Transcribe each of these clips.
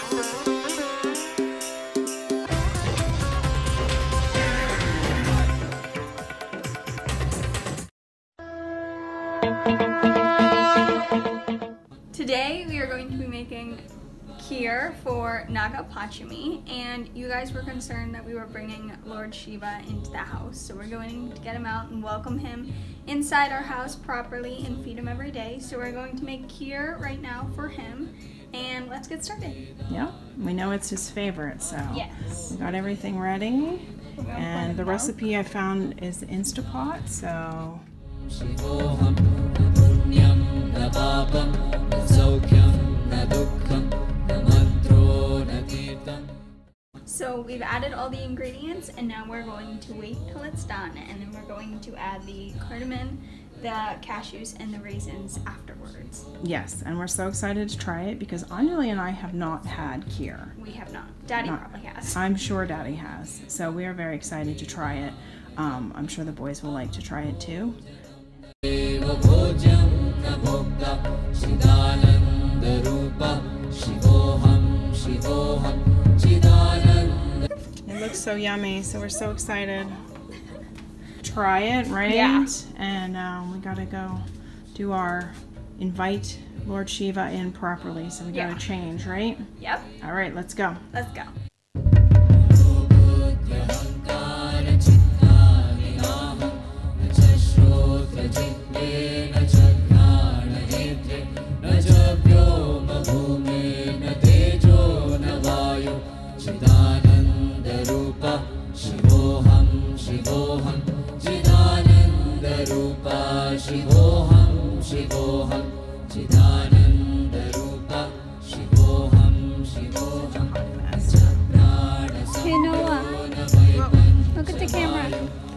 Today we are going to be making kheer for Naga Panchami, and you guys were concerned that we were bringing Lord Shiva into the house, so we're going to get him out and welcome him inside our house properly and feed him every day. So we're going to make kheer right now for him, and let's get started. Yeah, we know it's his favorite, so yes, we got everything ready, and the recipe I found is Instapot, so so we've added all the ingredients, and now we're going to wait till it's done, and then we're going to add the cardamom, the cashews, and the raisins afterwards. yes, and we're so excited to try it because Anjali and I have not had kheer. We have not. Daddy probably has. I'm sure Daddy has, so we are very excited to try it. I'm sure the boys will like to try it too. It looks so yummy, so we're so excited. Try it, right? Yeah. And we gotta go do our invite Lord Shiva in properly, so we gotta change, right? Yep. All right, let's go. Let's go. Hey Noah, look at the camera.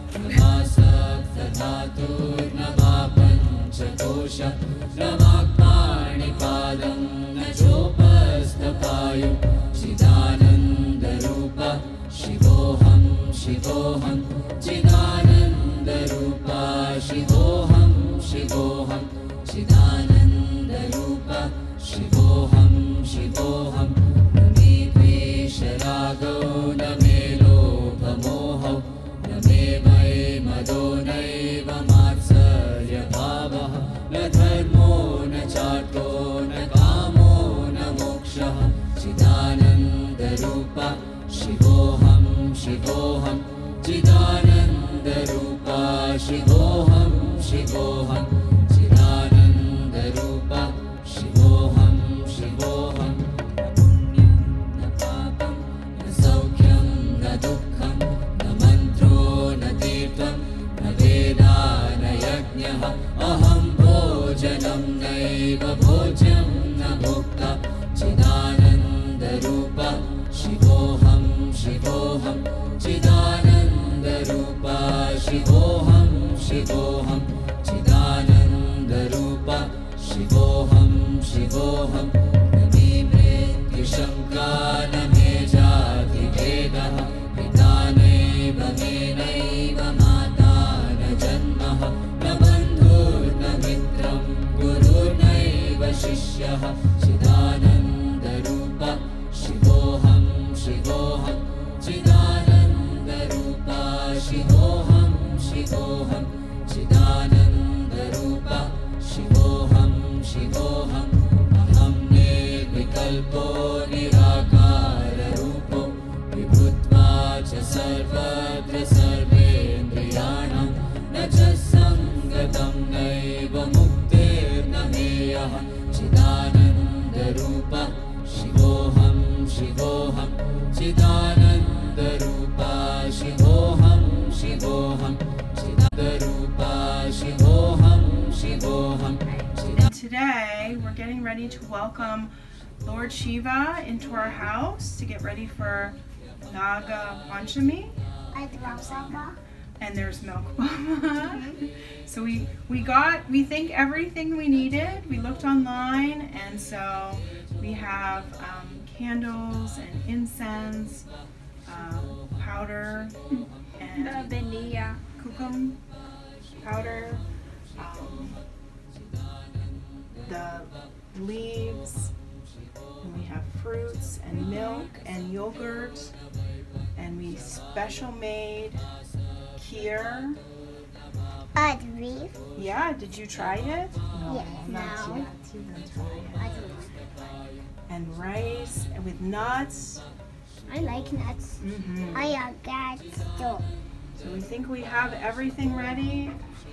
Today we're getting ready to welcome Lord Shiva into our house to get ready for Naga Panchami. And there's Milk Mama. So we think everything we needed. We looked online, and so we have candles and incense, powder, and Bindi, yeah. kukum powder, the leaves, and we have fruit. fruits and milk and yogurt, and we special made kheer. Beef. Yeah, did you try it? No, Yes. not No. yet. You didn't try I it. don't want And rice with nuts. I like nuts. Mm-hmm. I like that too. So we think we have everything ready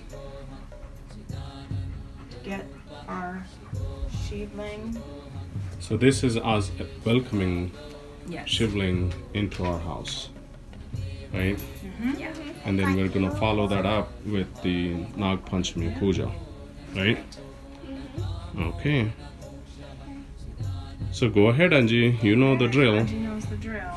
to get our shivling. So this is us welcoming Yes. Shivling into our house, right? Yeah. And then we're gonna follow that up with the Nag Panchami Puja, right? Okay. So go ahead, Anji. You know the drill. Angie knows the drill.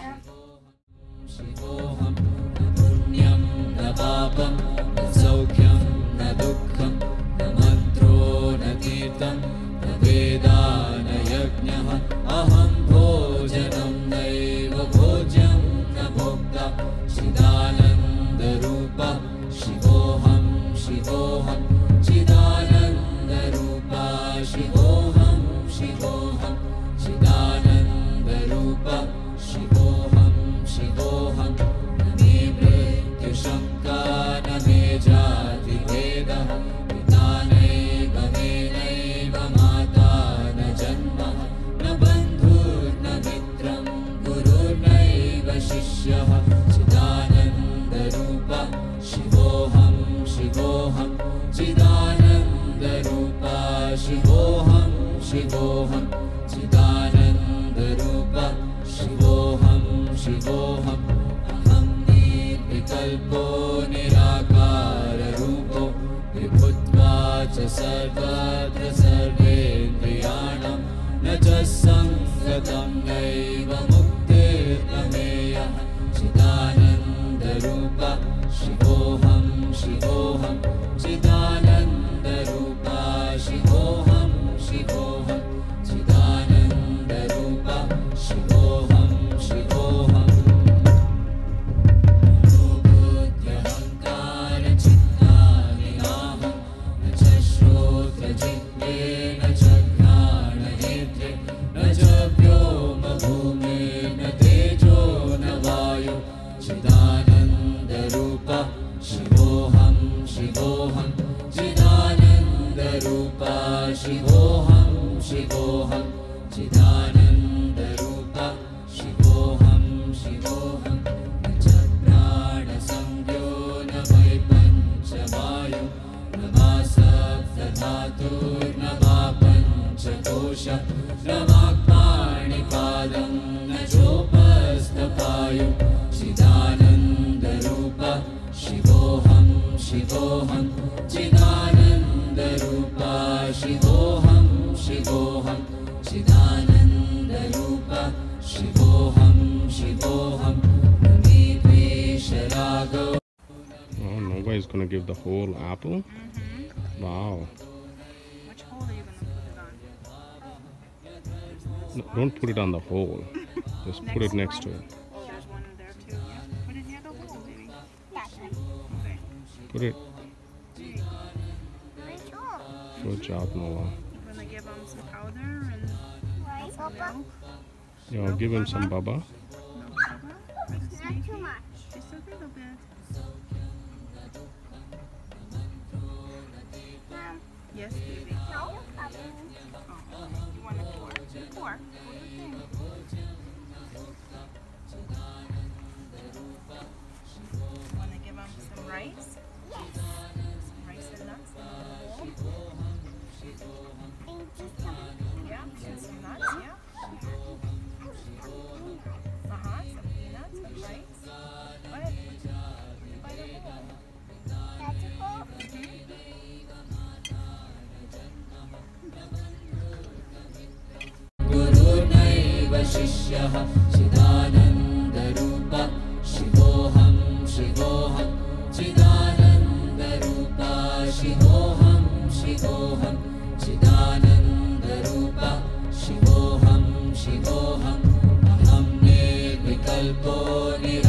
Oh, nobody's gonna give the whole apple. Wow. Which hole are you going to put it on? No, don't put it on the hole. Just put it next to it. Oh, there's one in there too. Yeah. Put it near the hole, baby. That one. Okay. Put it. There you go. Which one? Good job, Noah. I'm going to give them some powder and Right, some Papa? milk. Yeah, give him some baba. Milk powder. Not too much. Just a little bit. Mom, Yes, baby. no? Papa. Oh, you want to pour? Pour. Pour the thing. Want to give them some rice? Yes. Some rice and nuts in the bowl? And just some. Yeah, and some nuts, yeah. Some peanuts and rice. What? By the bowl. That's a hole. गुरुर्नैव शिष्यः चिदानन्दरूप शिवोऽहं शिवोऽहं चिदानन्दरूप शिवोऽहं शिवोऽहं चिदानन्दरूप शिवोऽहं शिवोऽहम् अहं निर्विकल्पो